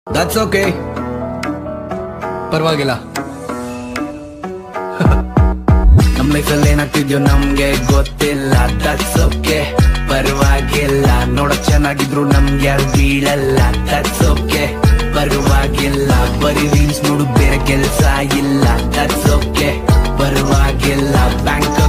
That's okay, ಪರವಾಗಿಲ್ಲ. ನಮ್ ಲೈಫಲ್ಲಿ ಏನಾಗ್ತಿದ್ಯೋ ನಮ್ಗೆ ಗೊತ್ತಿಲ್ಲ. ದಟ್ಸ್ ಓಕೆ, ಪರವಾಗಿಲ್ಲ. ನೋಡಕ್ ಚೆನ್ನಾಗಿದ್ರು ನಮ್ಗೆ ಯಾರು ಬೀಳಲ್ಲ. ದಟ್ಸ್ ಓಕೆ, ಪರವಾಗಿಲ್ಲ. ಬರೀ ರೀಲ್ಸ್ ನೋಡು, ಬೇರೆ ಕೆಲ್ಸ ಇಲ್ಲ. ದಟ್ಸ್ ಓಕೆ, ಪರವಾಗಿಲ್ಲ. ಬ್ಯಾಂಕ್